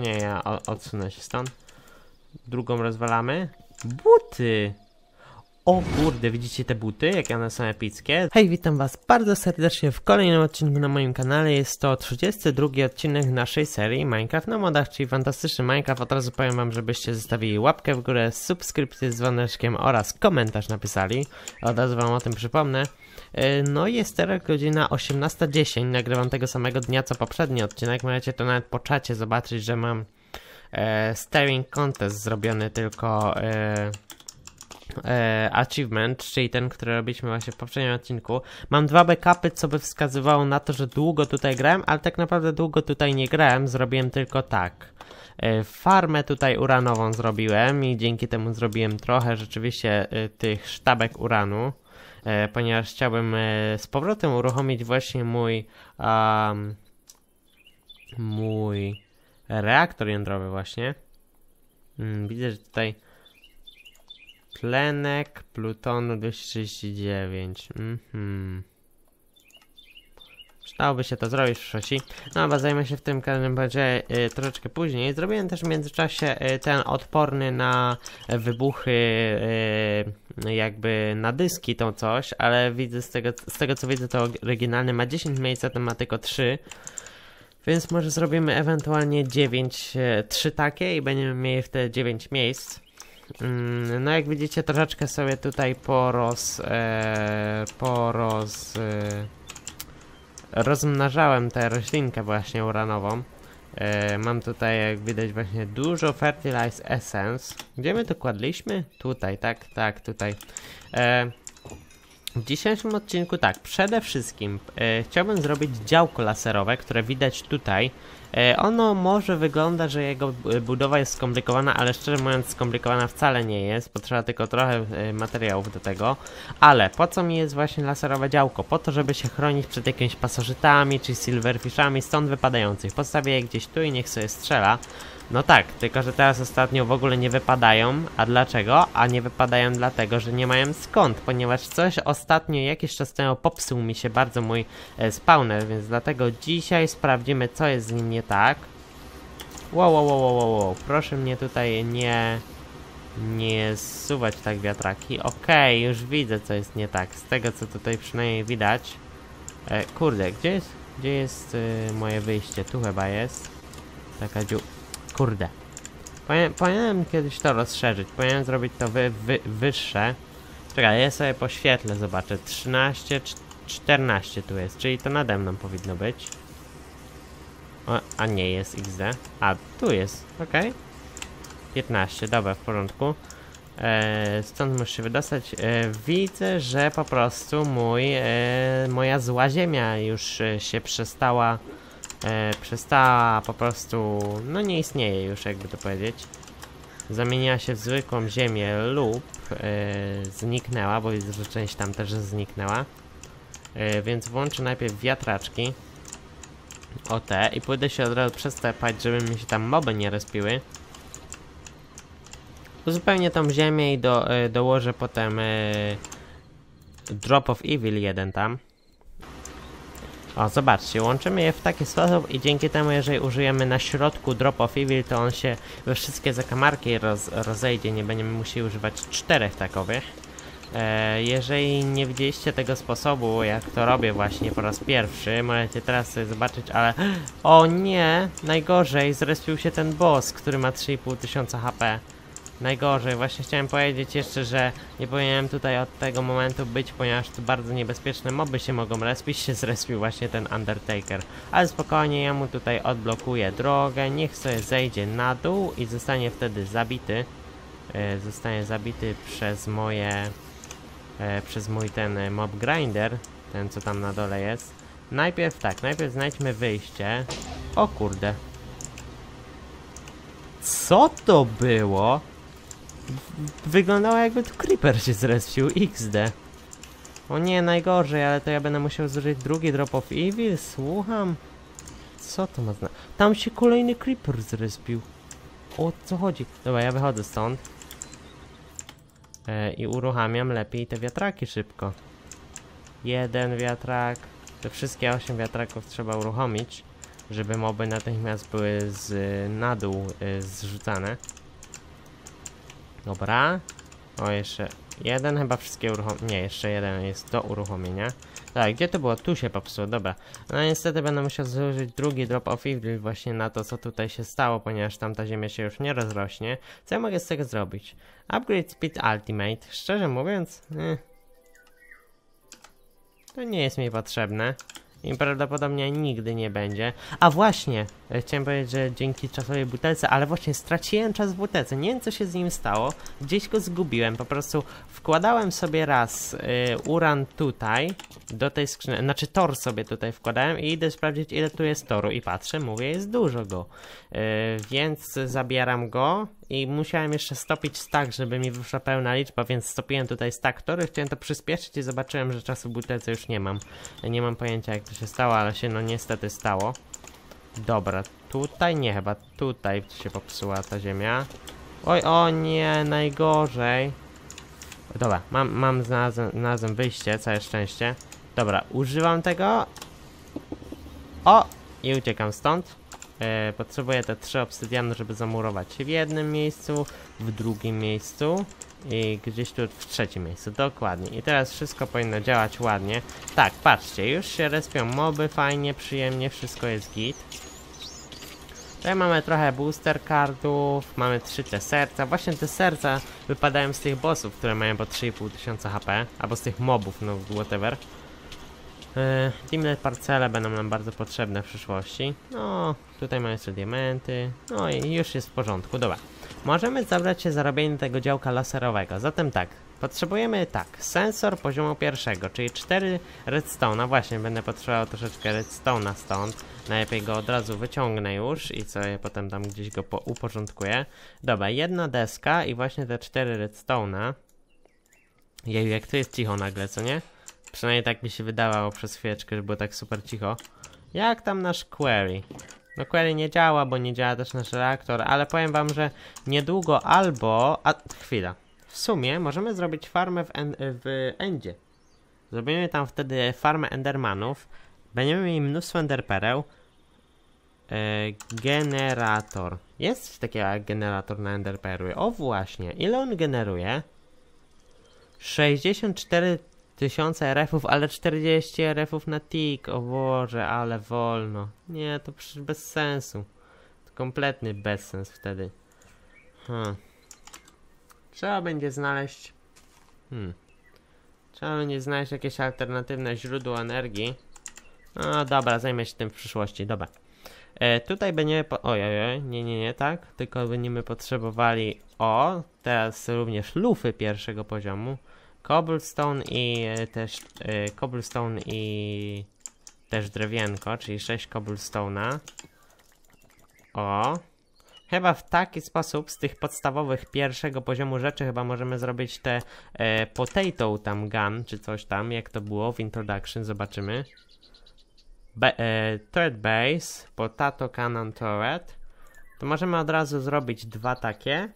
Nie, ja odsunę się stąd. Drugą rozwalamy. Buty! O kurde, widzicie te buty? Jakie one są epickie? Hej, witam was bardzo serdecznie w kolejnym odcinku na moim kanale. Jest to 32 odcinek naszej serii Minecraft na modach, czyli fantastyczny Minecraft. Od razu powiem wam, żebyście zostawili łapkę w górę, subskrypcję z dzwoneczkiem oraz komentarz napisali. Od razu wam o tym przypomnę. No jest teraz godzina 18:10, nagrywam tego samego dnia co poprzedni odcinek. Możecie to nawet po czacie zobaczyć, że mam staring contest zrobiony tylko... achievement, czyli ten, który robiliśmy właśnie w poprzednim odcinku. Mam 2 backupy, co by wskazywało na to, że długo tutaj grałem, ale tak naprawdę długo tutaj nie grałem, zrobiłem tylko tak. Farmę tutaj uranową zrobiłem i dzięki temu zrobiłem trochę rzeczywiście tych sztabek uranu, ponieważ chciałbym z powrotem uruchomić właśnie mój reaktor jądrowy właśnie. Widzę, że tutaj tlenek plutonu 239. Przydałoby się to zrobić w przyszłości. No ale zajmę się w tym każdym razie troszeczkę później. Zrobiłem też w międzyczasie ten odporny na wybuchy jakby na dyski to coś, ale widzę z tego co widzę to oryginalny ma 10 miejsc, a ten ma tylko 3. Więc może zrobimy ewentualnie 3 takie i będziemy mieli wtedy 9 miejsc. No jak widzicie troszeczkę sobie tutaj rozmnażałem tę roślinkę właśnie uranową. Mam tutaj jak widać właśnie dużo fertilize essence. Gdzie my to kładliśmy? Tutaj, tak, tutaj. W dzisiejszym odcinku tak, przede wszystkim chciałbym zrobić działko laserowe, które widać tutaj. Ono może wygląda, że jego budowa jest skomplikowana, ale szczerze mówiąc skomplikowana wcale nie jest. Potrzeba tylko trochę materiałów do tego. Ale po co mi jest właśnie laserowe działko? Po to, żeby się chronić przed jakimiś pasożytami czy silverfishami stąd wypadających. Postawię je gdzieś tu i niech sobie strzela. No tak, tylko że teraz ostatnio w ogóle nie wypadają. A dlaczego? A nie wypadają dlatego, że nie mają skąd, ponieważ coś ostatnio jakiś czas temu popsuł mi się bardzo mój spawner, więc dlatego dzisiaj sprawdzimy, co jest z nim nie tak. Wow, proszę mnie tutaj nie zsuwać tak wiatraki. Okej, już widzę, co jest nie tak, z tego co tutaj przynajmniej widać. Kurde, gdzie jest moje wyjście? Tu chyba jest. Taka Kurde. Powinienem kiedyś to rozszerzyć. Powinienem zrobić to wyższe. Czekaj, ja sobie poświetlę, zobaczę. 13, 14 tu jest, czyli to nade mną powinno być. A nie jest XD. A, tu jest, okej. 15, dobra, w porządku. Stąd muszę się wydostać. Widzę, że po prostu moja zła ziemia już się przestała po prostu, no nie istnieje już, jakby to powiedzieć. Zamieniła się w zwykłą ziemię lub zniknęła, bo widzę, że część tam też zniknęła. Więc włączę najpierw wiatraczki. O te i pójdę się od razu przestepać, żeby mi się tam moby nie respiły. Uzupełnię tą ziemię i dołożę potem Drop of Evil 1 tam. O, zobaczcie, łączymy je w taki sposób i dzięki temu, jeżeli użyjemy na środku Drop of Evil, to on się we wszystkie zakamarki rozejdzie, nie będziemy musieli używać 4 takowych. Jeżeli nie widzieliście tego sposobu, jak to robię właśnie po raz pierwszy, możecie teraz sobie zobaczyć, ale... O nie! Najgorzej, zrespił się ten boss, który ma 3500 HP. Najgorzej, właśnie chciałem powiedzieć jeszcze, że nie powinienem tutaj od tego momentu być, ponieważ tu bardzo niebezpieczne moby się mogą respić, się zrespił właśnie ten Undertaker. Ale spokojnie, ja mu tutaj odblokuję drogę, niech sobie zejdzie na dół i zostanie wtedy zabity. Zostanie zabity przez mój ten mob grinder, ten co tam na dole jest. Najpierw znajdźmy wyjście. O kurde. Co to było? Wyglądało jakby tu creeper się zrespił, XD. O nie, najgorzej, ale to ja będę musiał zużyć drugi Drop of Evil, słucham. Co to ma znaczyć? Tam się kolejny creeper zrespił. O co chodzi? Dobra, ja wychodzę stąd. I uruchamiam lepiej te wiatraki szybko. Jeden wiatrak. Te wszystkie 8 wiatraków trzeba uruchomić. żeby moby natychmiast były na dół zrzucane. Dobra. O, jeszcze jeden, chyba wszystkie nie, jeszcze jeden jest do uruchomienia. Tak, gdzie to było? Tu się popsuło, dobra. No niestety będę musiał zużyć drugi drop of evil właśnie na to, co tutaj się stało, ponieważ tamta ziemia się już nie rozrośnie. Co ja mogę z tego zrobić? Upgrade Speed Ultimate. Szczerze mówiąc, to nie jest mi potrzebne. I prawdopodobnie nigdy nie będzie. A właśnie, chciałem powiedzieć, że dzięki czasowej butelce, ale właśnie straciłem czas w butelce. Nie wiem, co się z nim stało. Gdzieś go zgubiłem. Po prostu wkładałem sobie raz uran tutaj, do tej skrzyni. Znaczy tor sobie tutaj wkładałem i idę sprawdzić, ile tu jest toru. I patrzę, mówię, jest dużo go. Więc zabieram go i musiałem jeszcze stopić stack, żeby mi wyszła pełna liczba, więc stopiłem tutaj stack tory. Chciałem to przyspieszyć i zobaczyłem, że czasu w butelce już nie mam. Nie mam pojęcia, jak to się stało, ale się no niestety stało. Dobra, tutaj nie, chyba tutaj się popsuła ta ziemia. Oj, o nie, najgorzej. Dobra, znalazłem wyjście, całe szczęście. Dobra, używam tego. O! I uciekam stąd. Potrzebuję te 3 obsydiany, żeby zamurować się w jednym miejscu, w drugim miejscu i gdzieś tu w trzecim miejscu, dokładnie. I teraz wszystko powinno działać ładnie. Tak, patrzcie, już się respią moby, fajnie, przyjemnie, wszystko jest git. Tutaj mamy trochę booster cardów, mamy 3 te serca. Właśnie te serca wypadają z tych bossów, które mają po 3500 HP, albo z tych mobów, no whatever. Teamlet parcele będą nam bardzo potrzebne w przyszłości. No, tutaj mamy jeszcze diamenty. No i już jest w porządku, dobra. Możemy zabrać się za robienie tego działka laserowego. Zatem tak, potrzebujemy sensor poziomu 1, czyli 4 redstone'a. Właśnie będę potrzebował troszeczkę redstone'a stąd. Najlepiej go od razu wyciągnę już i sobie potem tam gdzieś go uporządkuję. Dobra, jedna deska i właśnie te 4 redstone'a. Jeju, jak to jest cicho nagle, co nie? Przynajmniej tak mi się wydawało przez chwileczkę, że było tak super cicho. Jak tam nasz query? No query nie działa, bo nie działa też nasz reaktor, ale powiem wam, że niedługo albo... chwila. W sumie możemy zrobić farmę w endzie. Zrobimy tam wtedy farmę endermanów. Będziemy mieli mnóstwo enderpereł. Generator. Jest coś takiego jak generator na enderperły. O właśnie. Ile on generuje? 64 000 RF-ów, ale 40 RF-ów na tick. O Boże, ale wolno. Nie, to przecież bez sensu. To kompletny bezsens wtedy. Trzeba będzie znaleźć... Trzeba będzie znaleźć jakieś alternatywne źródło energii. No dobra, zajmę się tym w przyszłości, dobra. Tutaj będziemy... Ojej, nie, tak. Tylko będziemy potrzebowali... O, teraz również lufy 1. poziomu. Cobblestone i też drewienko, czyli 6 cobblestone'a. O. Chyba w taki sposób z tych podstawowych 1. poziomu rzeczy chyba możemy zrobić te potato tam gun, czy coś tam, jak to było w introduction, zobaczymy. Third base, potato cannon turret. To możemy od razu zrobić 2 takie.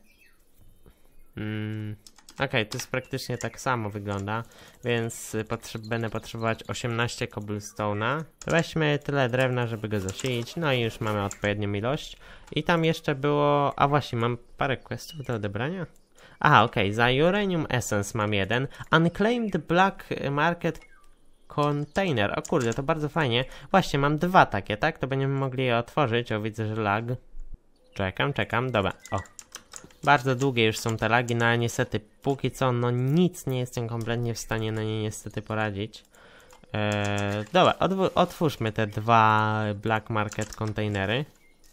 Okej, to jest praktycznie tak samo wygląda, więc będę potrzebować 18 cobblestone'a. Weźmy tyle drewna, żeby go zasilić, no i już mamy odpowiednią ilość. I tam jeszcze było... A właśnie, mam parę questów do odebrania. Aha, okej, za Uranium Essence mam 1. Unclaimed Black Market Container. O kurde, to bardzo fajnie. Właśnie, mam 2 takie, tak? To będziemy mogli je otworzyć. O, widzę, że lag. Czekam, dobra, o. Bardzo długie już są te lagi, no ale niestety póki co no nic nie jestem kompletnie w stanie na nie niestety poradzić. Dobra, otwórzmy te 2 Black Market Containery.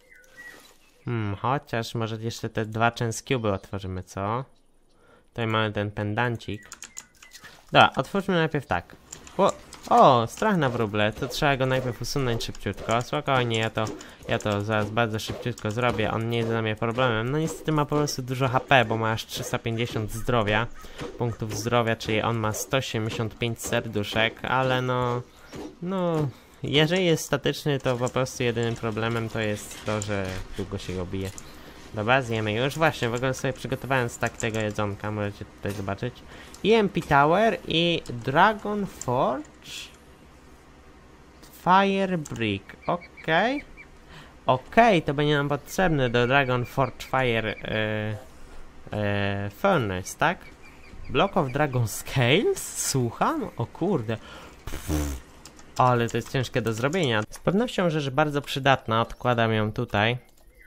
Chociaż może jeszcze te 2 Chance Cube otworzymy, co? Tutaj mamy ten pendancik. Dobra, otwórzmy najpierw tak. O, strach na wróble, to trzeba go najpierw usunąć szybciutko. Spokojnie, ja to zaraz bardzo szybciutko zrobię, on nie jest dla mnie problemem. No niestety ma po prostu dużo HP, bo ma aż 350 zdrowia, punktów zdrowia, czyli on ma 175 serduszek, ale no, jeżeli jest statyczny, to po prostu jedynym problemem to jest to, że długo się go bije. Dobra, zjemy już. Właśnie, w ogóle sobie przygotowałem stack tego jedzonka, możecie tutaj zobaczyć. EMP Tower i Dragon Forge Fire Brick. Okej. Okej, to będzie nam potrzebne do Dragon Forge Fire Furnace, tak? Block of Dragon Scales? Słucham? O kurde. Ale to jest ciężkie do zrobienia. Z pewnością rzecz bardzo przydatna, odkładam ją tutaj.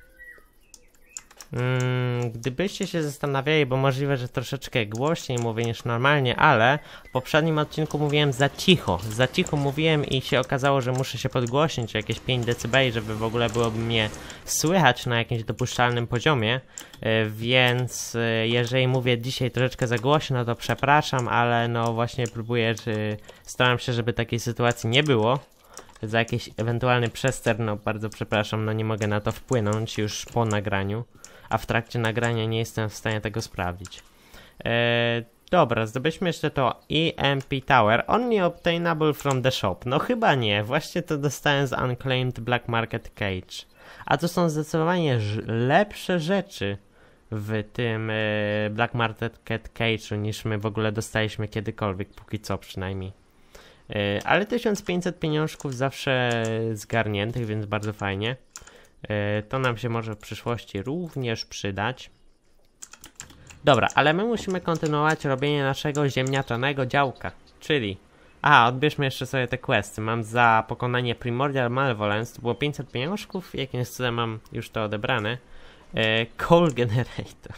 Gdybyście się zastanawiali, bo możliwe, że troszeczkę głośniej mówię niż normalnie, ale w poprzednim odcinku mówiłem za cicho mówiłem i się okazało, że muszę się podgłośnić o jakieś 5 dB, żeby w ogóle byłoby mnie słychać na jakimś dopuszczalnym poziomie, więc jeżeli mówię dzisiaj troszeczkę za głośno, to przepraszam, ale no właśnie próbuję, staram się, żeby takiej sytuacji nie było. Za jakiś ewentualny przester, no bardzo przepraszam, no nie mogę na to wpłynąć już po nagraniu, a w trakcie nagrania nie jestem w stanie tego sprawdzić. Dobra, zdobyliśmy jeszcze to EMP Tower, only obtainable from the shop. No chyba nie, właśnie to dostałem z Unclaimed Black Market Cage. A to są zdecydowanie lepsze rzeczy w tym Black Market Cage'u niż my w ogóle dostaliśmy kiedykolwiek, póki co przynajmniej. Ale 1500 pieniążków zawsze zgarniętych, więc bardzo fajnie. To nam się może w przyszłości również przydać. Dobra, ale my musimy kontynuować robienie naszego ziemniaczanego działka, czyli... odbierzmy jeszcze sobie te questy. Mam za pokonanie Primordial Malevolence, to było 500 pieniążków, jakimś cudem mam już to odebrane. Coal Generator.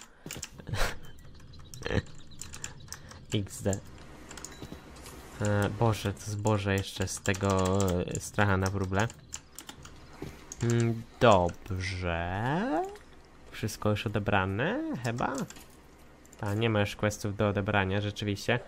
XD. Boże, to zboże jeszcze z tego stracha na wróble. Dobrze. Wszystko już odebrane, chyba? Nie ma już questów do odebrania, rzeczywiście.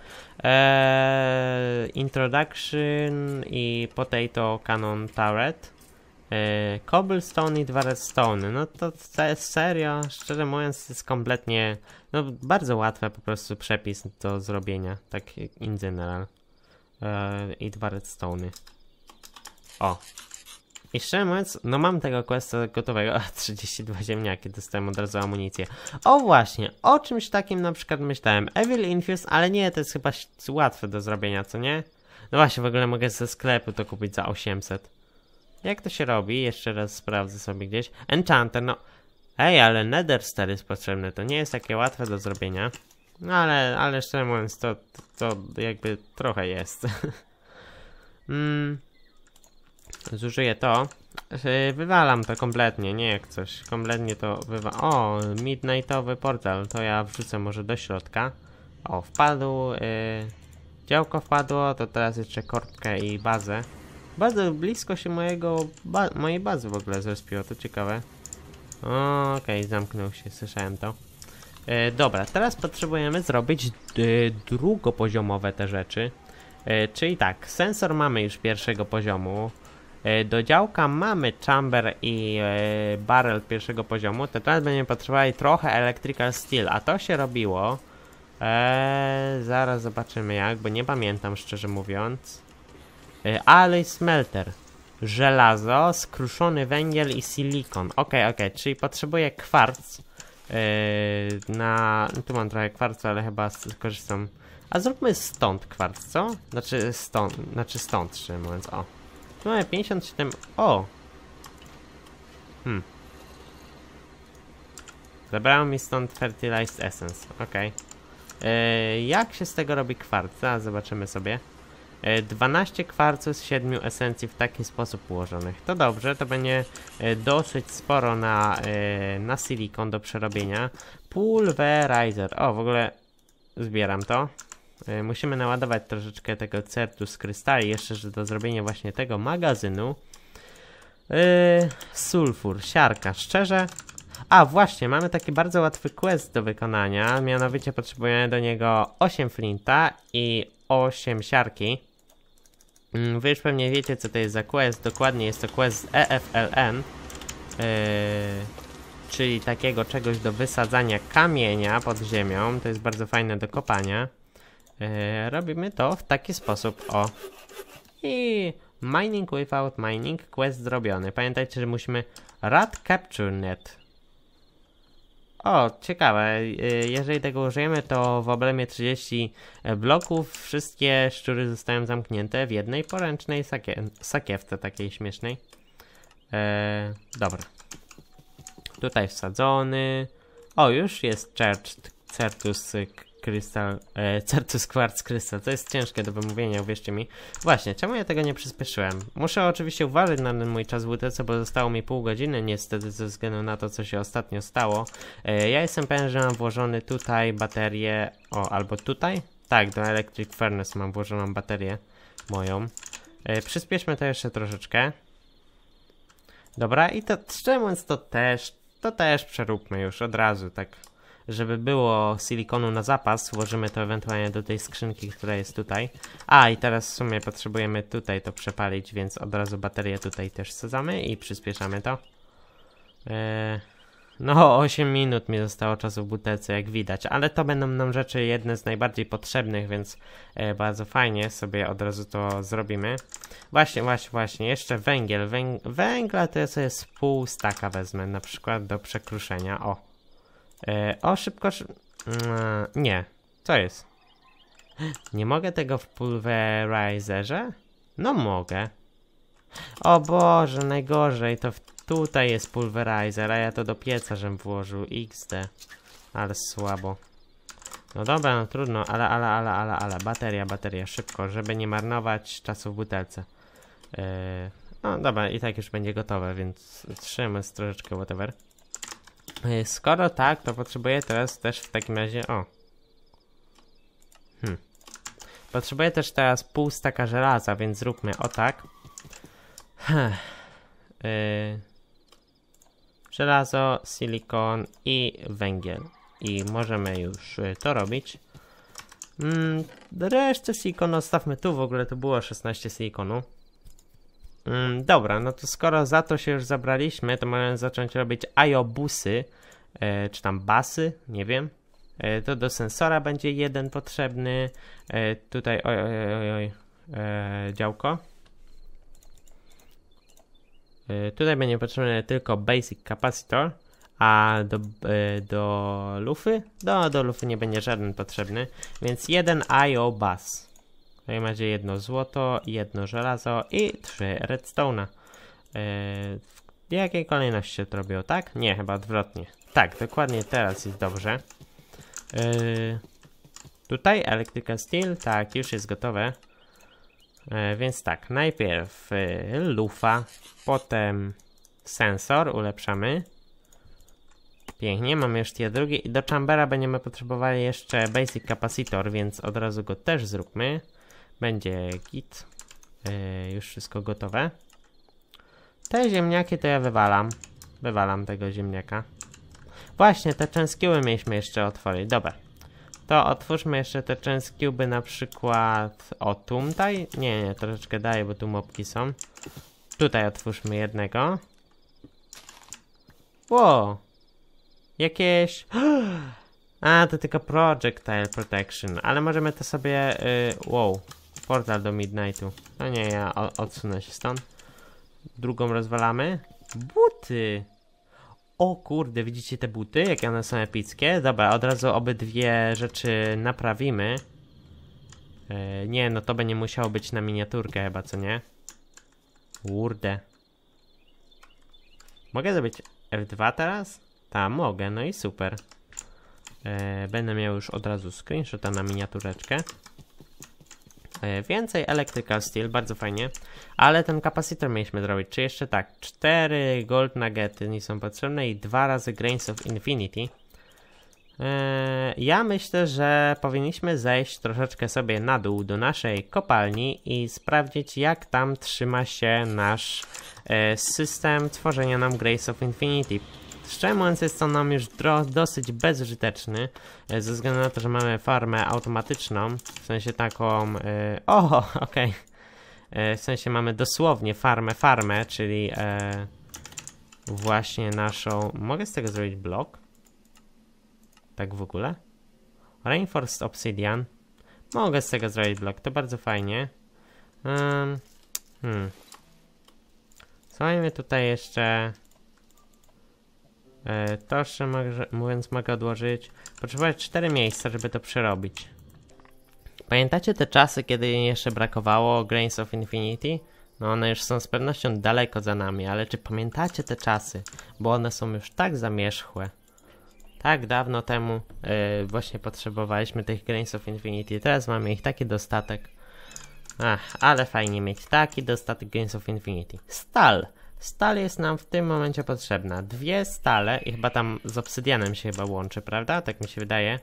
Introduction i Potato Cannon Turret. Cobblestone i 2 redstone. No to serio, szczerze mówiąc, to jest kompletnie... No bardzo łatwy po prostu przepis do zrobienia, tak in general. I 2 redstone'y. O. I szczerze mówiąc, no mam tego questa gotowego. 32 ziemniaki, dostałem od razu amunicję. O właśnie, o czymś takim na przykład myślałem. Evil Infuse, ale nie, to jest chyba łatwe do zrobienia, co nie? No właśnie, w ogóle mogę ze sklepu to kupić za 800. Jak to się robi? Jeszcze raz sprawdzę sobie gdzieś. Enchanter, no. Ej, ale Nether Star jest potrzebny, to nie jest takie łatwe do zrobienia. No ale szczerze mówiąc, to jakby trochę jest. Zużyję to. Wywalam to kompletnie, nie jak coś. Kompletnie to wywalam. O, midnightowy portal. To ja wrzucę może do środka. O, wpadł. Działko wpadło, to teraz jeszcze korbkę i bazę. Bardzo blisko się mojej bazy w ogóle zrespiło, to ciekawe. Okej, zamknął się, słyszałem to. Dobra, teraz potrzebujemy zrobić drugopoziomowe te rzeczy. Czyli tak, sensor mamy już pierwszego poziomu. Do działka mamy chamber i barrel pierwszego poziomu. To teraz będziemy potrzebowali trochę electrical steel, a to się robiło. Zaraz zobaczymy jak, bo nie pamiętam szczerze mówiąc. Alloy smelter. Żelazo, skruszony węgiel i silikon. Okej, czyli potrzebuję kwarc. Tu mam trochę kwarcu, ale chyba skorzystam. A zróbmy stąd kwarc, co? Znaczy stąd, szczerze mówiąc, o. Tu mamy 57... O! Zabrało mi stąd Fertilized Essence, okej. Jak się z tego robi kwarc? Zaraz zobaczymy sobie. 12 kwarców z 7 esencji w taki sposób ułożonych. To dobrze, to będzie dosyć sporo na silikon do przerobienia. Pulverizer. O, w ogóle zbieram to. Musimy naładować troszeczkę tego certus krystali, jeszcze że do zrobienia właśnie tego magazynu. Sulfur, siarka, szczerze. Właśnie, mamy taki bardzo łatwy quest do wykonania, mianowicie potrzebujemy do niego 8 flinta i 8 siarki. Wy już pewnie wiecie, co to jest za quest, dokładnie jest to quest EFLN. Czyli takiego czegoś do wysadzania kamienia pod ziemią, to jest bardzo fajne do kopania. Robimy to w taki sposób, o. I mining without mining, quest zrobiony. Pamiętajcie, że musimy rat capture net. O, ciekawe, jeżeli tego użyjemy, to w oblemie 30 bloków wszystkie szczury zostają zamknięte w jednej poręcznej sakiewce takiej śmiesznej. Dobra. Tutaj wsadzony. O, już jest Certus Crystal, Certus Quartz Crystal. To jest ciężkie do wymówienia, uwierzcie mi. Właśnie, czemu ja tego nie przyspieszyłem? Muszę oczywiście uważać na ten mój czas w WTC, bo zostało mi pół godziny niestety ze względu na to, co się ostatnio stało. Ja jestem pewien, że mam włożony tutaj baterię, o, albo tutaj? Tak, do Electric Furnace mam włożoną baterię moją. Przyspieszmy to jeszcze troszeczkę. Dobra, i to szczerze mówiąc to też przeróbmy już od razu, tak. Żeby było silikonu na zapas, włożymy to ewentualnie do tej skrzynki, która jest tutaj. A, i teraz w sumie potrzebujemy tutaj to przepalić, więc od razu baterię tutaj też wsadzamy i przyspieszamy to. No, 8 minut mi zostało czasu w butelce, jak widać, ale to będą nam rzeczy jedne z najbardziej potrzebnych, więc bardzo fajnie sobie od razu to zrobimy. Właśnie, jeszcze węgiel. Węgla to ja sobie z pół staka wezmę, na przykład do przekruszenia, o, szybko... nie. Co jest? Nie mogę tego w pulverizerze? No mogę. O Boże, najgorzej. To tutaj jest pulverizer, a ja to do pieca żem włożył. XD. Ale słabo. No dobra, no trudno, ale. Bateria, szybko, żeby nie marnować czasu w butelce. No dobra, i tak już będzie gotowe, więc trzymamy troszeczkę whatever. Skoro tak, to potrzebuję teraz też w takim razie, potrzebuję też teraz pół staka żelaza, więc zróbmy o tak. Żelazo, silikon i węgiel. I możemy już to robić. Resztę silikonu odstawmy tu, w ogóle to było 16 silikonu. Dobra, no to skoro za to się już zabraliśmy, to możemy zacząć robić IO-busy, czy tam basy, nie wiem. To do sensora będzie jeden potrzebny. Tutaj, działko. Tutaj będzie potrzebny tylko basic capacitor, a do lufy? Do lufy nie będzie żaden potrzebny, więc jeden IO bus. Tutaj macie jedno złoto, jedno żelazo i 3 redstone'a. W jakiej kolejności się to robiło, tak? Nie, chyba odwrotnie. Tak, dokładnie teraz jest dobrze. Tutaj electrical steel, tak, już jest gotowe. Więc tak, najpierw lufa, potem sensor ulepszamy. Pięknie, mamy już tie drugie i do chambera będziemy potrzebowali jeszcze basic capacitor, więc od razu go też zróbmy. Będzie git. Już wszystko gotowe. Te ziemniaki to ja wywalam. Wywalam tego ziemniaka. Właśnie, te chance cube'y mieliśmy jeszcze otworzyć. Dobra. To otwórzmy jeszcze te chance cube'y na przykład... O, tutaj? Nie, troszeczkę daję, bo tu mopki są. Tutaj otwórzmy jednego. Wow. Jakieś... A, to tylko projectile protection. Ale możemy to sobie... wow. Portal do Midnightu. No nie, ja odsunę się stąd. Drugą rozwalamy. Buty! O kurde, widzicie te buty? Jakie one są epickie? Dobra, od razu obydwie rzeczy naprawimy. Nie, no to będzie musiało być na miniaturkę chyba, co nie? Kurde. Mogę zrobić F2 teraz? Ta, mogę, no i super. Będę miał już od razu screenshota na miniatureczkę. Więcej electrical steel, bardzo fajnie. Ale ten kapacitor mieliśmy zrobić. Czy jeszcze tak, 4 gold nuggety nie są potrzebne i 2 razy grains of infinity. Ja myślę, że powinniśmy zejść troszeczkę sobie na dół do naszej kopalni i sprawdzić, jak tam trzyma się nasz system tworzenia nam grains of infinity. Szczerze mówiąc, jest to nam już dosyć bezużyteczny, ze względu na to, że mamy farmę automatyczną, w sensie taką... okej. W sensie mamy dosłownie farmę, czyli właśnie naszą... Mogę z tego zrobić blok? Tak w ogóle? Reinforced Obsidian. Mogę z tego zrobić blok, to bardzo fajnie. Co mamy tutaj jeszcze... To jeszcze mówiąc mogę odłożyć. Potrzebuję 4 miejsca, żeby to przerobić. Pamiętacie te czasy, kiedy jeszcze brakowało Grains of Infinity? No one już są z pewnością daleko za nami, ale czy pamiętacie te czasy? Bo one są już tak zamierzchłe. Tak dawno temu właśnie potrzebowaliśmy tych Grains of Infinity. Teraz mamy ich taki dostatek. Ach, ale fajnie mieć taki dostatek Grains of Infinity. Stal! Stal jest nam w tym momencie potrzebna. 2 stale i chyba tam z obsydianem się chyba łączy, prawda? Tak mi się wydaje.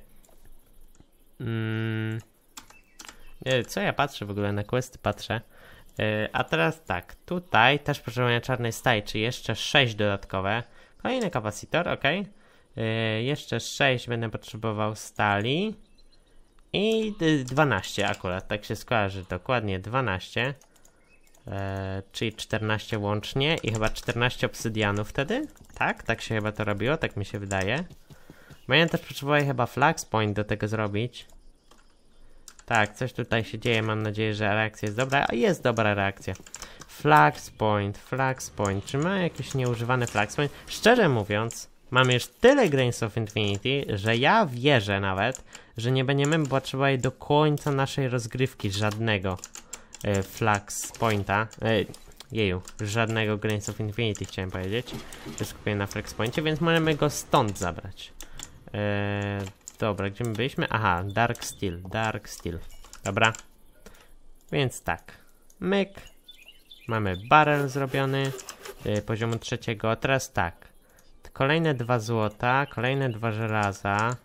Co ja patrzę w ogóle? Na questy patrzę. A teraz tak, tutaj też potrzebujemy czarnej stali, czyli jeszcze 6 dodatkowe. Kolejny kapacitor, ok. Jeszcze 6 będę potrzebował stali. I 12 akurat, tak się skojarzy, dokładnie 12. Czyli 14 łącznie i chyba 14 obsydianów wtedy? Tak? Tak się chyba to robiło, tak mi się wydaje. Bo ja też potrzebuję chyba flax point do tego zrobić. Tak, coś tutaj się dzieje, mam nadzieję, że reakcja jest dobra. A jest dobra reakcja. Flax point. Czy ma jakiś nieużywany flax point? Szczerze mówiąc, mamy już tyle Grains of Infinity, że ja wierzę nawet, że nie będziemy potrzebowali do końca naszej rozgrywki żadnego flax pointa. Żadnego Grains of Infinity chciałem powiedzieć. Skupię na flax poincie, więc możemy go stąd zabrać. Dobra, gdzie my byliśmy? Aha, Dark Steel. Dobra. Więc tak. Myk. Mamy barrel zrobiony. Poziomu 3. Teraz tak. Kolejne 2 złota, kolejne 2 żelaza.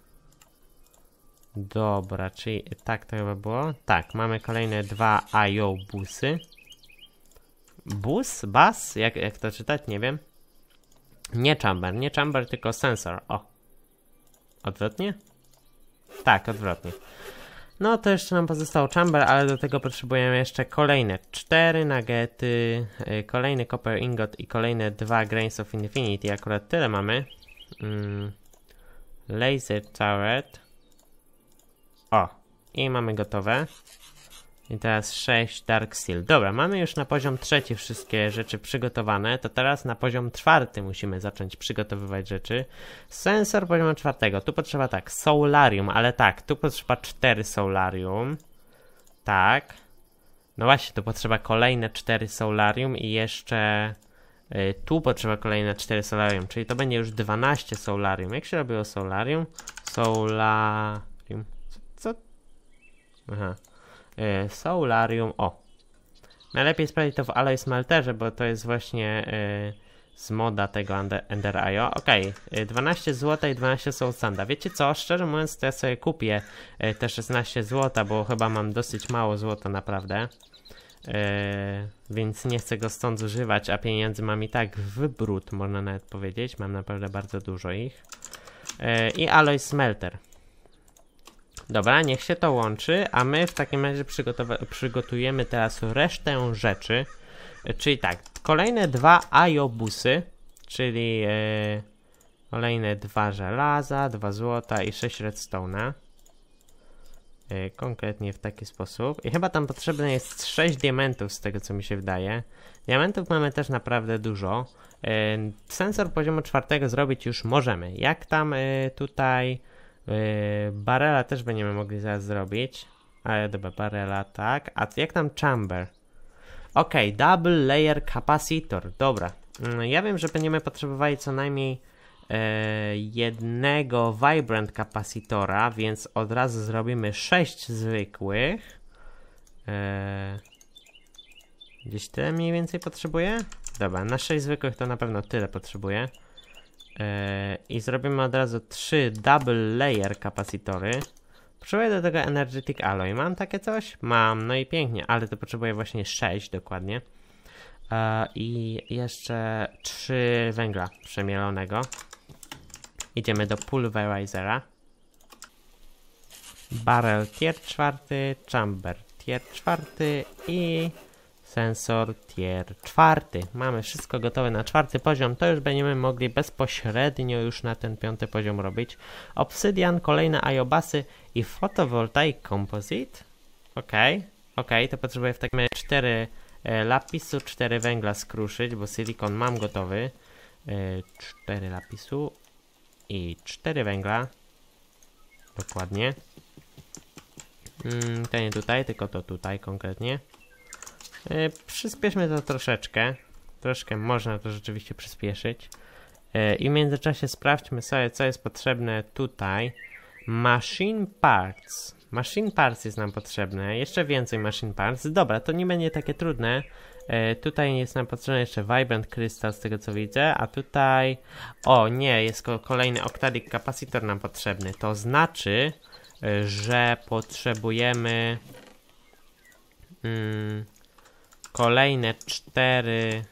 Dobra, czyli tak to chyba było. Tak, mamy kolejne 2 IO busy. Bus? Jak to czytać? Nie wiem. Nie chamber, tylko sensor. O. Odwrotnie? Tak, odwrotnie. No to jeszcze nam pozostało chamber, ale do tego potrzebujemy jeszcze kolejne 4 nuggety, kolejny copper ingot i kolejne 2 Grains of Infinity. Akurat tyle mamy. Laser turret. O, i mamy gotowe. I teraz 6 Dark Steel. Dobra, mamy już na poziom 3 wszystkie rzeczy przygotowane. To teraz na poziom 4 musimy zacząć przygotowywać rzeczy. Sensor poziomu 4. Tu potrzeba tak, Soularium, ale tak, tu potrzeba 4 Soularium. Tak. No właśnie, tu potrzeba kolejne 4 Soularium i jeszcze tu potrzeba kolejne 4 Soularium, czyli to będzie już 12 Soularium. Jak się robiło Soularium? Soularium. Co? Aha. Soularium, o. Najlepiej sprawdzić to w Alloy Smelterze, bo to jest właśnie z moda tego Ender.io. Okej, 12 zł i 12 Soul Sanda. Wiecie co, szczerze mówiąc to ja sobie kupię te 16 zł, bo chyba mam dosyć mało złota naprawdę. Więc nie chcę go stąd zużywać, a pieniędzy mam i tak w brud, można nawet powiedzieć. Mam naprawdę bardzo dużo ich. I Alloy Smelter. Dobra, niech się to łączy, a my w takim razie przygotujemy teraz resztę rzeczy. Czyli tak, kolejne 2 IO busy, czyli kolejne 2 żelaza, 2 złota i 6 redstone'a. Konkretnie w taki sposób. I chyba tam potrzebne jest 6 diamentów z tego co mi się wydaje. Diamentów mamy też naprawdę dużo. Sensor poziomu 4 zrobić już możemy. Jak tam tutaj... barela też będziemy mogli zaraz zrobić. Ale dobra, barela tak. A jak tam chamber? Ok, double layer capacitor. Dobra. Ja wiem, że będziemy potrzebowali co najmniej jednego vibrant capacitora, więc od razu zrobimy 6 zwykłych. Gdzieś tyle mniej więcej potrzebuję? Dobra, na 6 zwykłych to na pewno tyle potrzebuję. I zrobimy od razu 3 double layer kapacitory. Potrzebuję do tego energetic alloy. Mam takie coś? Mam, no i pięknie, ale to potrzebuję właśnie 6 dokładnie. I jeszcze 3 węgla przemielonego. Idziemy do pulverizera. Barrel tier 4, chamber tier 4 i sensor tier 4. Mamy wszystko gotowe na 4 poziom. To już będziemy mogli bezpośrednio już na ten 5 poziom robić. Obsydian, kolejne iobasy i photovoltaic composite. Ok, to potrzebuję w takim razie 4 lapisu, 4 węgla skruszyć, bo silikon mam gotowy. 4 lapisu i 4 węgla. Dokładnie. To nie tutaj, tylko to tutaj konkretnie. Przyspieszmy to troszeczkę. Troszkę można to rzeczywiście przyspieszyć. I w międzyczasie sprawdźmy sobie, co jest potrzebne tutaj. Machine Parts. Machine Parts jest nam potrzebne. Jeszcze więcej Machine Parts. Dobra, to nie będzie takie trudne. Tutaj jest nam potrzebny jeszcze Vibrant Crystal, z tego co widzę. A tutaj... O, nie, jest kolejny Octadic Capacitor nam potrzebny. To znaczy, że potrzebujemy... kolejne 4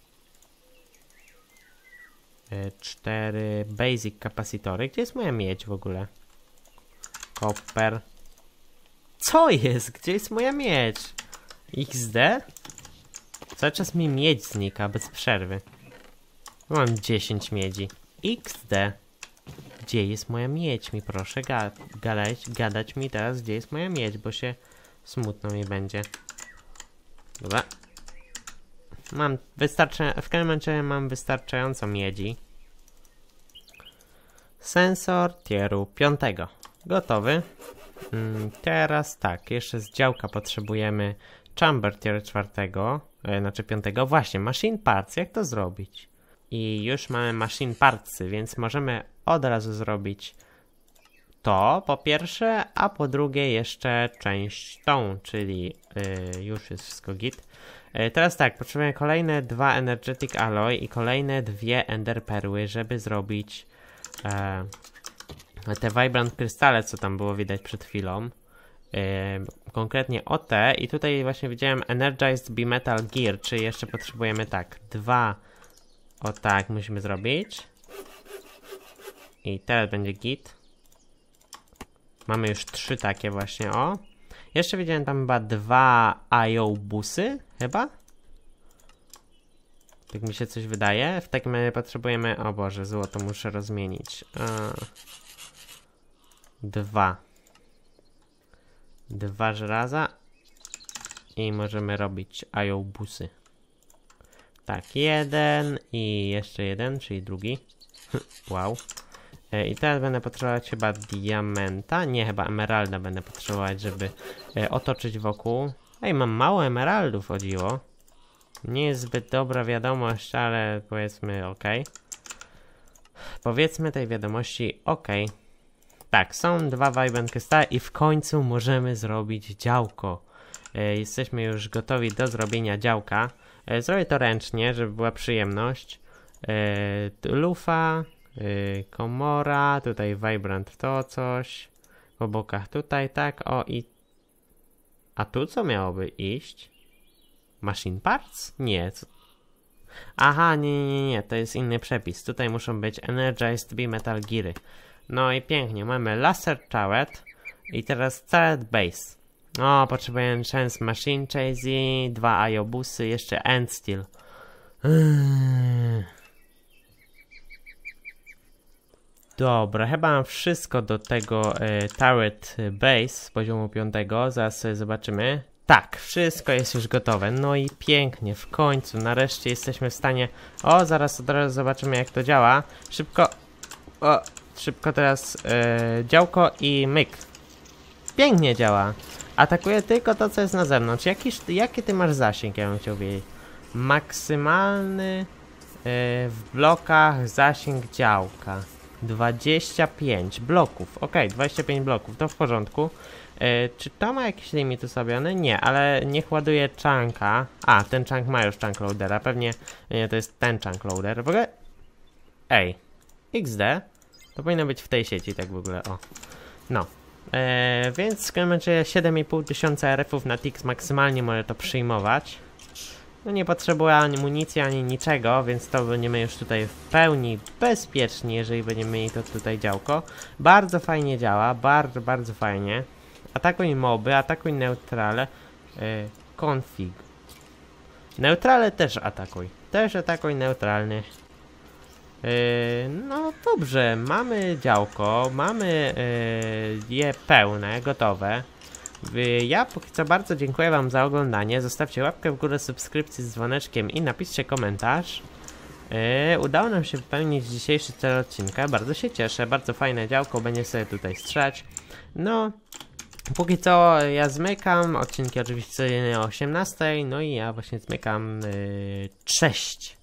basic kapasitory. Gdzie jest moja miedź w ogóle? Copper. Co jest? Gdzie jest moja miedź? XD? Cały czas mi miedź znika bez przerwy. Mam 10 miedzi. XD. Gdzie jest moja miedź? Mi proszę gadać mi teraz, gdzie jest moja miedź, bo się smutno mi będzie. Dobra. Mam w każdym razie mam wystarczająco miedzi. Sensor tieru 5. Gotowy. Teraz tak, jeszcze z działka potrzebujemy chamber tier 4, znaczy 5. Właśnie, machine parts, jak to zrobić? I już mamy machine partsy, więc możemy od razu zrobić to po pierwsze, a po drugie jeszcze część tą, czyli już jest wszystko git. Teraz tak, potrzebujemy kolejne 2 energetic alloy i kolejne 2 ender perły, żeby zrobić te vibrant krystale, co tam było widać przed chwilą. Konkretnie o te, i tutaj właśnie widziałem energized bimetal gear, czyli jeszcze potrzebujemy tak, 2 o tak musimy zrobić. I teraz będzie git. Mamy już 3 takie właśnie, o. Jeszcze widziałem tam chyba 2 IO busy, chyba? Tak mi się coś wydaje. W takim razie potrzebujemy... O Boże, złoto muszę rozmienić. 2 żelaza. I możemy robić IO busy. Tak, 1 i jeszcze 1, czyli drugi. Wow. I teraz będę potrzebować chyba diamenta. Nie, chyba emeralda będę potrzebować, żeby otoczyć wokół. Ej, mam mało emeraldów, chodziło. Nie jest zbyt dobra wiadomość, ale powiedzmy ok. Powiedzmy tej wiadomości ok. Tak, są 2 vibrant krystały i w końcu możemy zrobić działko. Jesteśmy już gotowi do zrobienia działka. Zrobię to ręcznie, żeby była przyjemność. Lufa. Komora, tutaj vibrant to coś, po bokach tutaj, tak, o i... A tu co miałoby iść? Machine parts? Nie. Aha, nie, to jest inny przepis. Tutaj muszą być energized bimetal geary. No i pięknie, mamy laser turret i teraz turret base. O, potrzebujemy chance machine chasing, 2 IO busy, jeszcze end steel. Dobra, chyba mam wszystko do tego turret base z poziomu 5. Zaraz sobie zobaczymy. Tak, wszystko jest już gotowe. No i pięknie, w końcu, nareszcie jesteśmy w stanie... O, zaraz od razu zobaczymy, jak to działa. Szybko... O, szybko teraz działko i myk. Pięknie działa. Atakuje tylko to, co jest na zewnątrz. Jaki ty masz zasięg, ja bym chciał wiedzieć. Maksymalny w blokach zasięg działka. 25 bloków. Ok, 25 bloków, to w porządku. Czy to ma jakiś limit ustawiony? Nie, ale niech ładuje chunka. A, ten chunk ma już chunk loadera. Pewnie nie, to jest ten chunk loader. W ogóle... Ej, XD. To powinno być w tej sieci, tak w ogóle, o. No. Więc w każdym razie 7500 RF-ów na Tix maksymalnie może to przyjmować. No nie potrzebuje ani amunicji, ani niczego, więc to będziemy już tutaj w pełni bezpieczni, jeżeli będziemy mieli to tutaj działko. Bardzo fajnie działa, bardzo fajnie. Atakuj moby, atakuj neutrale. Config. Neutrale też atakuj. Też atakuj neutralny. No dobrze, mamy działko, mamy je pełne, gotowe. Ja póki co bardzo dziękuję wam za oglądanie. Zostawcie łapkę w górę, subskrypcję z dzwoneczkiem i napiszcie komentarz. Udało nam się wypełnić dzisiejszy cel odcinka. Bardzo się cieszę, bardzo fajne działko, będzie sobie tutaj strzelać. No, Póki co ja zmykam, odcinki oczywiście codziennie o 18, no i ja właśnie zmykam. Cześć!